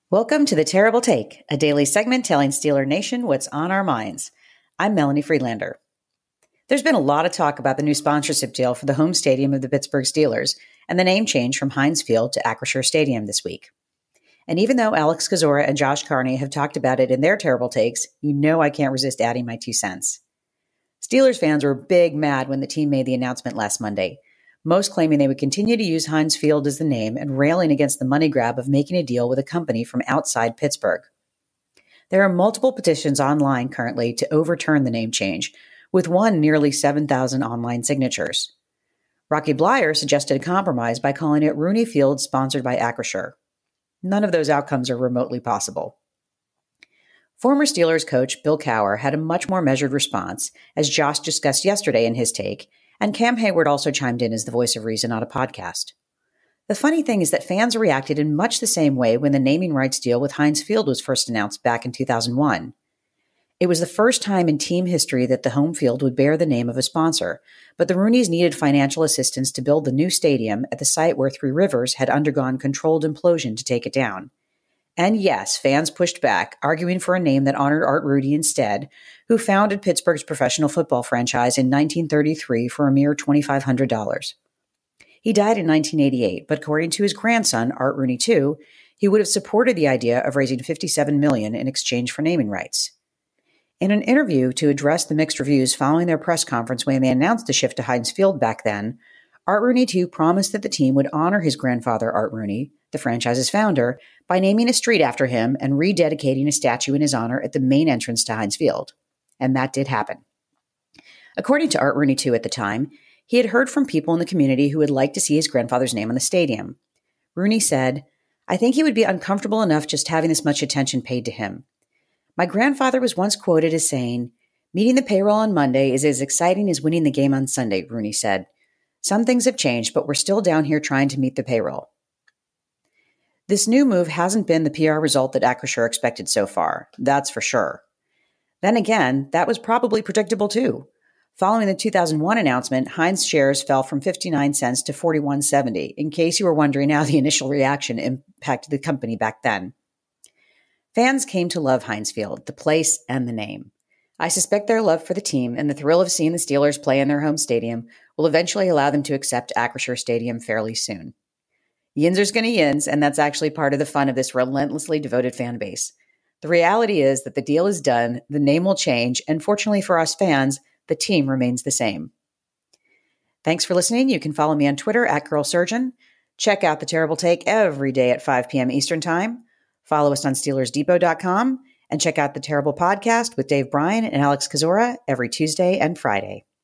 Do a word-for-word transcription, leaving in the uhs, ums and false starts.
Welcome to The Terrible Take, a daily segment telling Steeler Nation what's on our minds. I'm Melanie Friedlander. There's been a lot of talk about the new sponsorship deal for the home stadium of the Pittsburgh Steelers and the name change from Heinz Field to Acrisure Stadium this week. And even though Alex Kozora and Josh Carney have talked about it in their terrible takes, you know I can't resist adding my two cents. Steelers fans were big mad when the team made the announcement last Monday, most claiming they would continue to use Heinz Field as the name and railing against the money grab of making a deal with a company from outside Pittsburgh. There are multiple petitions online currently to overturn the name change, with one nearly seven thousand online signatures. Rocky Bleier suggested a compromise by calling it Rooney Field, sponsored by Acrisure. None of those outcomes are remotely possible. Former Steelers coach Bill Cowher had a much more measured response, as Josh discussed yesterday in his take, and Cam Hayward also chimed in as the voice of reason on a podcast. The funny thing is that fans reacted in much the same way when the naming rights deal with Heinz Field was first announced back in two thousand one. It was the first time in team history that the home field would bear the name of a sponsor, but the Rooneys needed financial assistance to build the new stadium at the site where Three Rivers had undergone controlled implosion to take it down. And yes, fans pushed back, arguing for a name that honored Art Rooney instead, who founded Pittsburgh's professional football franchise in nineteen thirty-three for a mere two thousand five hundred dollars. He died in nineteen eighty-eight, but according to his grandson, Art Rooney the second, he would have supported the idea of raising fifty-seven million dollars in exchange for naming rights. In an interview to address the mixed reviews following their press conference when they announced the shift to Heinz Field back then, Art Rooney the second promised that the team would honor his grandfather Art Rooney, the franchise's founder, by naming a street after him and rededicating a statue in his honor at the main entrance to Heinz Field. And that did happen. According to Art Rooney the second at the time, he had heard from people in the community who would like to see his grandfather's name on the stadium. Rooney said, "I think he would be uncomfortable enough just having this much attention paid to him. My grandfather was once quoted as saying, 'Meeting the payroll on Monday is as exciting as winning the game on Sunday,' Rooney said. 'Some things have changed, but we're still down here trying to meet the payroll.'" This new move hasn't been the P R result that Acrisure expected so far, that's for sure. Then again, that was probably predictable too. Following the two thousand one announcement, Heinz shares fell from fifty-nine cents to forty-one seventy, in case you were wondering how the initial reaction impacted the company back then. Fans came to love Heinz Field, the place and the name. I suspect their love for the team and the thrill of seeing the Steelers play in their home stadium will eventually allow them to accept Acrisure Stadium fairly soon. Yinzer's gonna yinz, and that's actually part of the fun of this relentlessly devoted fan base. The reality is that the deal is done, the name will change, and fortunately for us fans, the team remains the same. Thanks for listening. You can follow me on Twitter at Girl Surgeon. Check out The Terrible Take every day at five p.m. Eastern Time. Follow us on Steelers Depot dot com and check out The Terrible Podcast with Dave Bryan and Alex Kozora every Tuesday and Friday.